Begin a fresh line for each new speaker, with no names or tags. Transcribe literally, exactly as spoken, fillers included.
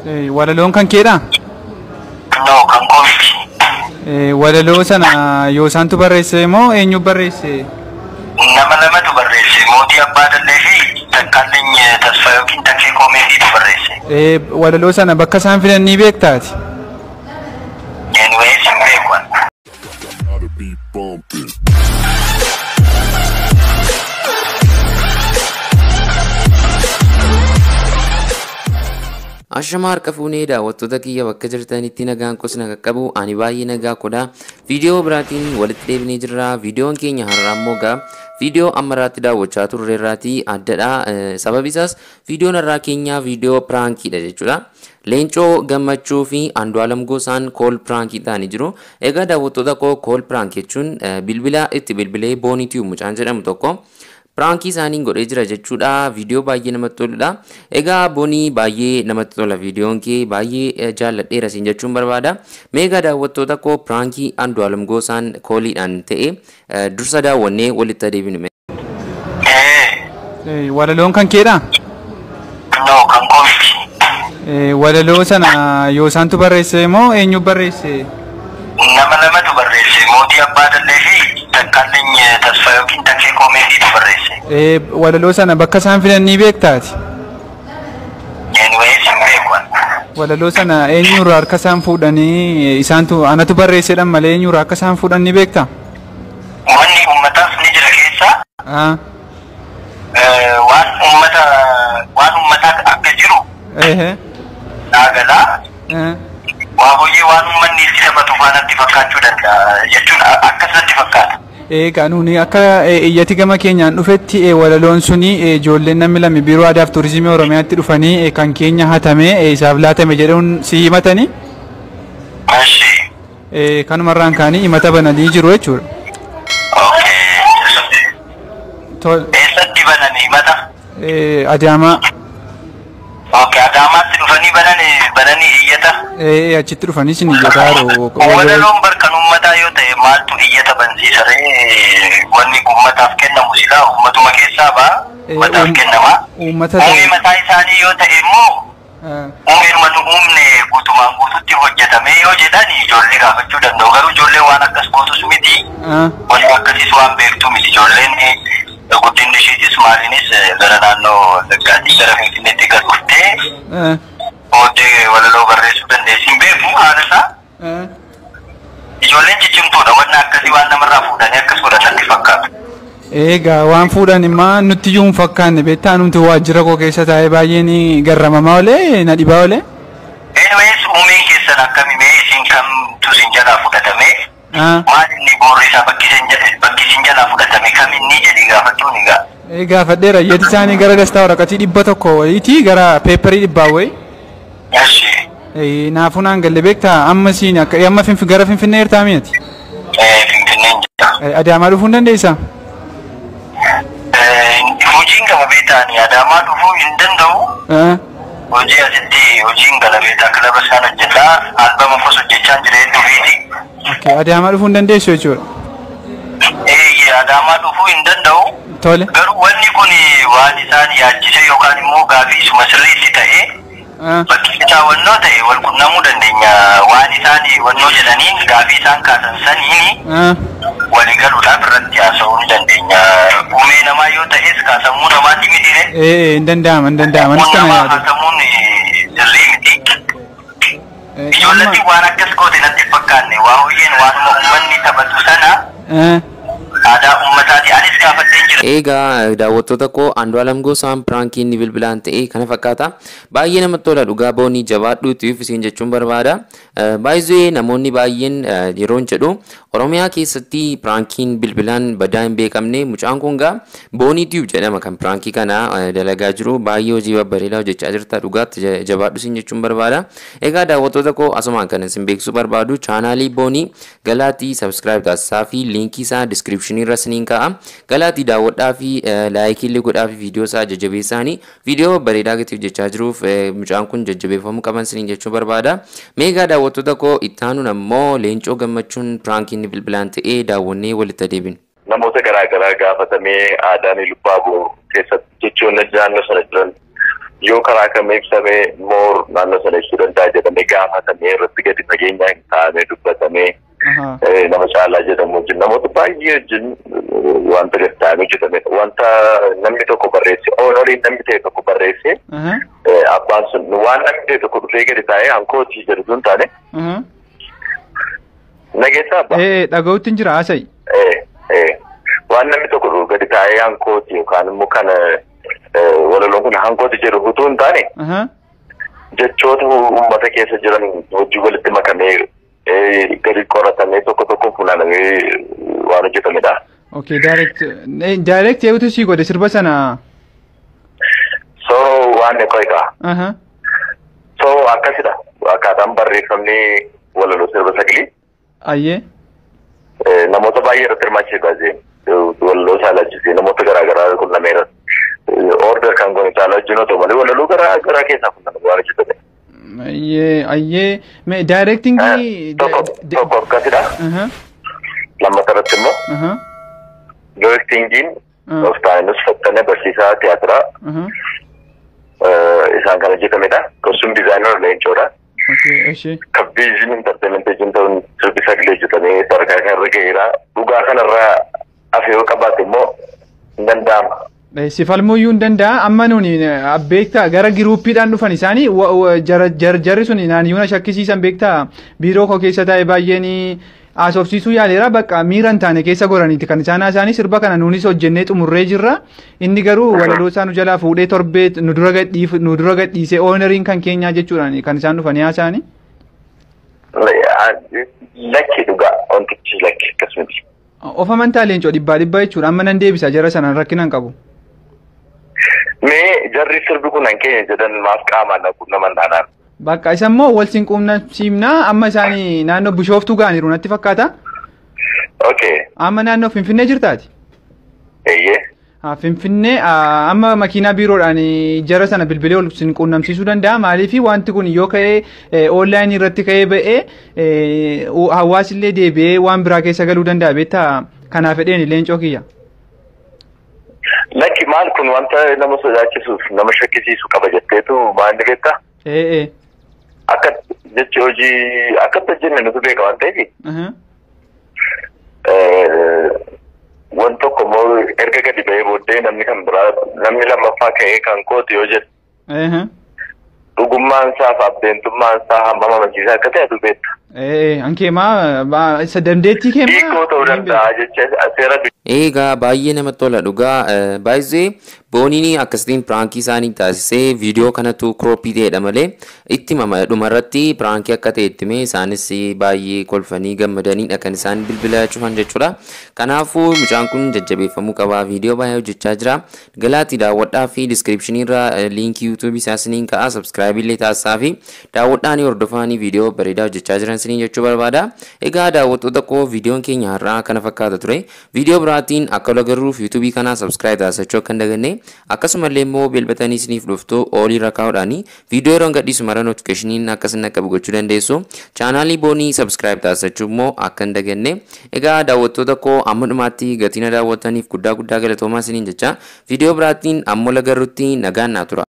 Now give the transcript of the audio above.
Eh, walaloo kan keedha?
No, kan kooti.
Eh, walaloo sana Yoosaantu barreesse moo eenyu barreesse?
Nama lamatu barreesse. Mootii Abbaa Dallee fi Takkaallee Tasfaa yookiin Takkee Koomeediitu barreesse.
Eh, walaloo sana bakka isaan fidan ni beektaati?
Anyways, hin beeku.
Ashama harka fuunee daawwattoota kiyya bakka jirtanitti nagaan kosna qaqqabu ani baay'ee nagaa kodha. Viidiyoo biraatiin walitti deebinee jirra. Viidiyoon keenya har'aa immoo gaa viidiyoo ammaraatti daawwachaa turreerraatii addadha. Sababi isaas viidiyoon har'aa keenyaa viidiyoo piraankiidha jechuudha. Leencoo Gammachuu fi Andu'aalam Gosaan kool pirankii ta'anii jiru. Egaa daawwattoota koo kool pirankii jechuun bilbila itti bilbilee booniitii mucaan jedhamu tokko pirankii isaanii godhee jira jechuudha. Viidiyoo baay'ee namatti toludha. Egaa boonii baay'ee namatti tola viidiyoon kee baay'ee jaalladheera siin jechuun barbaada. Meegaa daawwattoota koo pirankii Andu'aalam Gosaan kooliidhaan ta'e dursa daawwannee walitti deebinu.
Eh, walaloon kan keedha?
No, kan kooti.
Eh, walaloo sana Yoosaantu barreesse moo eenyu barreesse?
Nama lamatu barreesse. Mootii Abbaa Dallee fi Takkaallee Tasfaa yookiin Takkee Koomeediitu barreesse.
Eh, walaloo sana bakka isaan fidan ni beektaati?
Anyways, hin beeku.
Walaloo sana eenyurraa harka isaan fuudhanii isaantu anatu barreessedhan malee eenyurraa akka isaan fuudhan ni beektaa?
Wanni uummataaf ni jira keessa.
Ah.
Waan uummata waan uummataa akka jiru.
Eh.
Naagalaa.
Eh.
Waa hojii waan uummanni itti taphatu faanatti fakkaachuu danda'a jechuun akkasatti fakkaata.
Egaa nuuni akka iyyati gama keenyaan dhufetti walaloon suni ijoolleen namni lama biiroo aadaa fi turizimii Oromiyaatti dhufanii kan keenya hatamee isaaf laatame jedhuun si himatanii?
Ashi.
Kanumarraan kaanii himata bananii jiru jechuudha.
Okay.
Tol.
Eessatti bananii himata?
Adaamaa.
Okay, Adaamaatti dhufanii bananii bananii iyyata?
Eh, achitti dhufanii sin iyyataa jiru.
Walaloon barkan uummataa yoo ta'e maaltu iyyata bansiisa ree? Wanni uummataaf kennamu silaa uummatuma keessaa ba'a. Uummataaf kennama.
Uummata
Uumee mataa isaanii yoo ta'e immoo uumeen matu uumne guutumaan guututti hojjetame yoo jedhan ijoollee gaafachuu danda'u. Garuu ijoollee waan akkas gootus miti. Wanni akkasiis waan beektu miti ijoolleen guddinni isheetis maaliinis gara naannoo Laggaatti gara Finfinneetti gad dhuftee booddee walaloo barreessuu dandeessi. Hin beeku haala isaa. Ijoolleen ciccimtuudha. Wanni akkasii waan namarraa fuudhanii akkas godhatatti fakkaatu.
Egaa waan fuudhan immoo nutti iyyuu hin fakkaanne beektaa nuti waajjira koo keessa taa'ee baay'een garramamaa olee na dhibaa olee.
Anyways, uumeen keessan akkamimee isin kamtu isin jalaa fudhatame? Maal inni boorri isaa bakki isin jalaa fudhatame kaminni jedhii gaafachuun egaa.
Gaafadheera iyyati isaanii gara dastaa waraqatii dhibba tokko wayiitii gara peeparii dhibbaa wayii.
Yashi.
Naafuu naan galle beektaa amma siin akka amma gara Finfinnee hirtaa mi'ati?
Finfinneen jira.
Adaamaa dhufuu hin dandeessaa?
Hojiin gama beektaani Adaamaa dhufuu hin danda'u. Hojii asitti hojiin gala beektaa kilaba isaan hojjetaa albama fos hojjechaa jira hedduu fiiti.
Adaamaa dhufuu hin dandeessu jechuudha?
Eeyyee Adaamaa dhufuu hin danda'u.
Tole.
Garuu wanni kun waan isaan yaachise yookaan immoo gaafii isuma sirriitti ta'ee bakki isaa wannoo ta'e wal qunnamuu dandeenya. Waan isaan wannoo jedhaniin gaafii isaan kaasan saniini walii galuudhaaf irratti haasa'uu ni dandeenya. Uumee namaa yoo ta'es kaasamuu namaatti mitire.
Eh, hin danda'ama, hin danda'ama.
Namaa kaasamuun sirrii miti. Ijoollatti waan akkas goote natti fakkaanne waa hoyyeen waanuma uummanni taphatu sana aadaa uummataati. Anis gaafadheen jira.
Egaa daawwattoota koo Andu'aalam Gosaan piraankiin ni bilbilaan ta'e kana fakkaata. Baay'ee namatti tola dhugaa boonii jabaadhuuti isin jechuun barbaada. Baay'ee namoonni baay'een yeroon jedhu Oromiyaa keessatti piraankiin bilbilaan badaa hin beekamne mucaan kun gaa boonii tiyu jedhama kan piraankii kana dalagaa jiru. Baay'ee hojii babbareedaa hojjechaa jirta dhugaatti jabaadhu isin jechuun barbaada. Egaa daawwattoota koo asumaan kan isin beeksisuu barbaadu chaanaalii boonii galaatii subscribe taasisaa fi liinkii isaa description irra siniin ka'a. Galaatii daawwadhaa fi laayikii illee godhaa fi viidiyoo isaa jajjabeessaanii viidiyoo bareedaa gati hojjechaa jiruuf mucaan kun jajjabeeffamuu qaban siniin jechuun barbaada. Meegaa daawwattoota koo ittaanuun ammoo Leencoo Gammachuun piraankiin bilbilaan ta'ee daawwannee walitti deebinu.
Namoota garaa garaa gaafatamee aadaan Ilubbaaboo keessatti jechuun naannoo sana jiran
yoo karaa kam ibsamee moor naannoo sana ibsuu danda'a jedhamee gaafatamee irratti gadi fageenyaan taa'amee dubbatamee nama caalaa jedhamu wajjin namoota baay'ee wajjin wanta gadi taa'amee hojjetamedha. Wanta namni tokko barreesse oonoliin namni ta'e tokko barreesse abbaan sun waan namni ta'e tokko dhufee gadi taa'ee hankootii jedhu sun taane nageessaa abbaa.
Dhaga'uutti hin jira haasa'i.
Waan namni tokko gadi taa'ee hankooti yookaan immoo kana walaloon kun hankooti jedhu utuu hin taane jechoota uummata keessa jiran hojii walitti makamee gadi qoratamee tokko tokko funaanamee waan hojjetamedha.
Okay, direct direct eegutu sii godhe sirba sana.
So waan ne qoykaa. So akkasidha akkaataan barreeffamni walaloo sirba sagalee.
Ayyee.
Namoota baay'ee irratti hirmaachise baasee walaloo saalachisee namoota garaagaraa quunnameera. Order kan goone caalaa wajjin otoo malee walaloo garaagaraa keessaa quunnamee waan hojjetame.
Ayyee ayyee mee directingii
tokko akkasidha. Lammataa irratti immoo directingiin Ooftaanus Fattanee barsiisaa tiyaatiraa isaan kan hojjetamedha. Kostum diizaayinar Leencoodha. Kabbiiziin intarteementeejiin ta'uun sirbi sagalee hojjetamee sadarkaa kanarra ga'eera. Dhugaa kanarraa hafe yoo qabaate immoo hin danda'ama.
Si falmuyyuu hin danda'a. Amma nuuni beektaa gara giruuppiidhaan dhufan isaanii jarri sun naanniyyuuna shakkisiisan beektaa biiroo koo keessa taa'e baay'een haasofsiisuu yaaleera bakka miira hin taane keessa goraniiti kan isaan isaanii sirba kana nuunis hojjennee xumurree jirra. Inni garuu walaloo isaa nu jalaa fuudhee torbee nu dura gadhiisee ooneriin kan keenyaa jechuudhaan kan isaan dhufanii haasa'anii.
Lakki dhugaa wantichi lakki akkasumatti.
Of amantaa leencoo dhibbaa dhibbaa jechuudha amma nan deebisa jara sanaan rakkinaan qabu.
Mee jarri sirbi kun an keenya jedhan maaf qaamaan naqu nama naanaan.
Bakka isa immoo wal quunnamsiifnaa amma isaanii naannoo Bishooftuu ga'aniiru natti fakkaata.
Okay.
Amma naannoo Finfinnee jirtaati.
Eeyyee.
Finfinnee amma makiinaa biiroodhaan jara sana bilbilee wal quunnamsiisuu danda'a maaliif wanti kun yoo ka'ee onlaayinii irratti ka'ee ba'ee hawaasillee deebi'ee waan biraa keessa galuu danda'a beektaa kanaaf fedheen leencoo kiyya.
Lakki maal kun wanta nama sodaachisuuf nama shakkisiisu qaba jetteetu maal beektaa?
Ee.
Akka jechi hojii akka hojjenne nutu beeka waan ta'eef. Waan tokko immoo erga gadi ba'ee booddee namni kan biraa namni lammaffaa ka'ee kan kooti yoo jedhu. Dhugummaan isaa fi abbeentummaan isaa hammam amansiisaa akka ta'e atu beekta.
Ankeemaa isa dandeettii keemaa.
Hiikoo ta'uu danda'a jecha seera.
Egaa baay'ee namatti tola dhugaa baay'ee booniin akkasitiin piraankii isaanii taasisee viidiyoo kanatu kirooppii ta'edha malee itti mama dhumarratti piraankii akka ta'e itti mee isaanis baay'ee kolfanii gammadaniidha kan isaan bilbila cufan jechuudha. Kanaafuu mucaan kun jajjabeeffamuu qaba viidiyoo baay'ee hojjechaa jira. Galaatii daawwadhaa fi diskiripshinii irra liinkii yuutuubii isaa isiniin ka'a sabskiraayib illee taasisaa fi daawwadhaanii hordofaanii viidiyoo bareedaa hojjechaa jiran isiniin jechuu barbaada. Egaa daawwattoota koo viidiyoon keenya har'aa kana fakkaata ture. Viidiyoo biraatiin akka wal agarruuf yuutuubii kanaa sabskiraayib taasisachuu akka hin daganne akkasumallee immoo bilbiltanii isiniif dhuftu oolii rakaa'uudhaani viidiyoo yeroo gadhiisu mara notifikashiniin akkasiin akka bu'achuu dandeessu chaanaalii boonii sabskiraayib taasisachuu immoo akka hin daganne. Egaa daawwattoota koo amma dhumaatti gatiin daawwattaniif guddaa guddaa galatoomaa isiniin jecha viidiyoo biraatiin amma wal agarrutti nagaan naa tura.